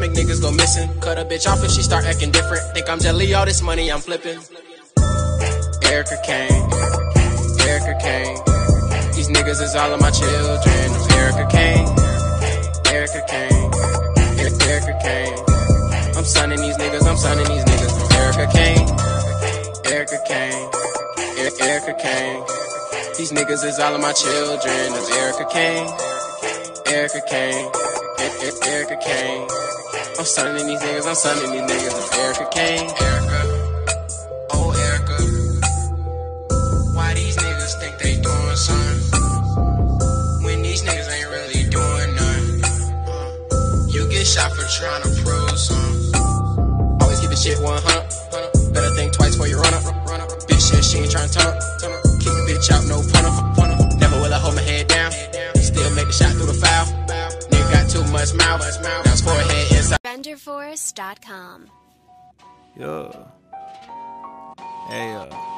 make niggas go missing. Cut a bitch off if she start acting different. Think I'm jelly, all this money I'm flipping. Erica Kane, Erica Kane. These niggas is all of my children. I'm Erica Kane, Erica Kane, Erica Kane. I'm sonning these niggas, I'm sonning these niggas. I'm Erica Kane, Erica Kane, Erica Kane. These niggas is all of my children. I'm Erica Kane, Erica Kane, Erica Kane. I'm sonning these niggas, I'm sonning these niggas. I'm Erica Kane, Erica. Oh Erica, why these niggas think they doing something when these niggas ain't really doing nothing? You get shot for trying to prove something. Always keep the shit 100. Better think twice before you run up. Bitch shit, she ain't trying to turn up. Kick the bitch out, no punter. Never will I hold my head down. Still make the shot through the foul. Nigga got too much mouth. Now his forehead inside. RenderForest.com. Yo. Hey,